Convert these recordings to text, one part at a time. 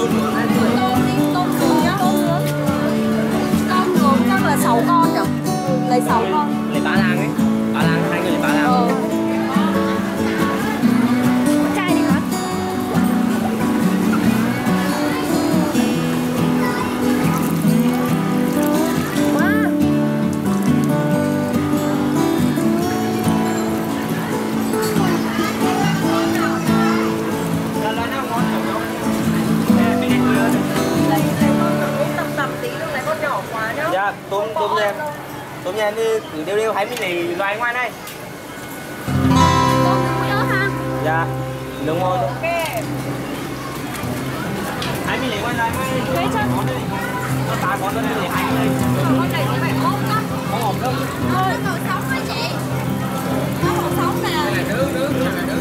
Tôm nướng nhá. Tôm nướng chắc là 6 con nhỉ? Lấy 6 con. Lấy 3 lạng ấy. 3 lạng, 2 người lấy 3 lạng. Chai đi hả? Dạ, tôm nha. Tôm nha, cứ đều hãy mình lấy loài ngoài này. Tôm nướng nữa ha? Dạ, đúng rồi. Ok. Hãy mình lấy ngoài loài ngoài. Thế chứ? Có 3 con nữa lấy 2 người. Con này có phải ốp đó. Không ốp đâu. Thôi, màu sống hả chị? Nó màu sống nè. Nướng.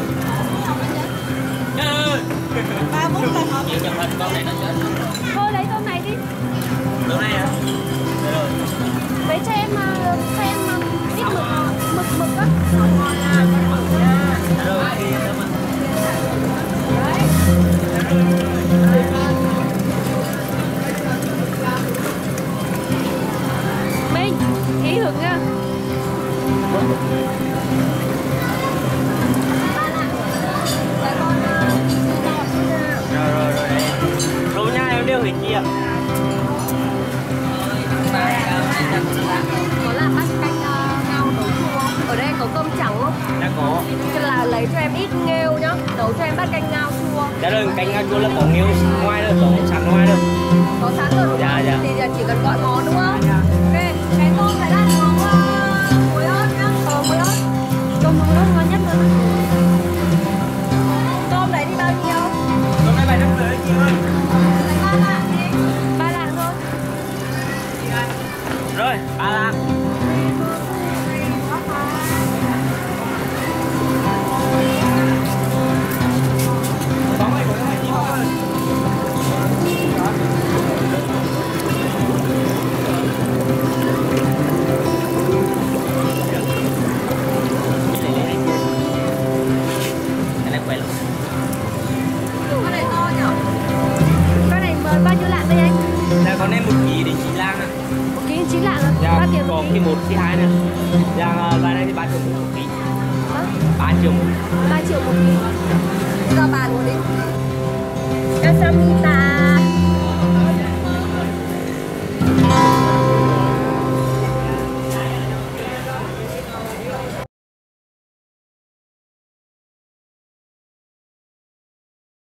3 phút là hợp. Nhiều chụp hình con này nó chết. Thôi lấy tôm này đi. Tôm này hả? Rồi. Lấy cho em ít mực á. Rồi thì tôm mình. Minh, ý hưởng nha. Rồi nha, em đều hình chia. Có làm bát canh ngao nấu chua không? Ở đây có cơm trắng không? Đã có. Thế là lấy cho em ít nghêu nhá. Nấu cho em bát canh ngao chua. Dạ rồi, canh ngao chua là có nghêu ngoài rồi, có sẵn ngoài rồi. Có sẵn rồi đúng Dạ, không? dạ. Thì chỉ cần gọi món đúng không? Ok, cái tôm phải là món muối ớt nhá. Muối ớt. Tôm muối ớt ngon nhất luôn. Tôm đấy đi bao nhiêu? Tôm này 750 chị ơi. 3 lạng đi. 3 lạng thôi. Rồi, 3 lạng. Con này to nhở? Con này bao nhiêu lạng đây anh? Dạ con này 1 kg đến 9 lạng ạ. 1 kg 9 lạng à? Dạ, 3 tiền có một cái kg. 1, cái 2 nữa. Dạ, loài này thì 3 triệu 1 kg. 3 triệu. 3 triệu 1 kg. Giờ bàn một đi. Casamita.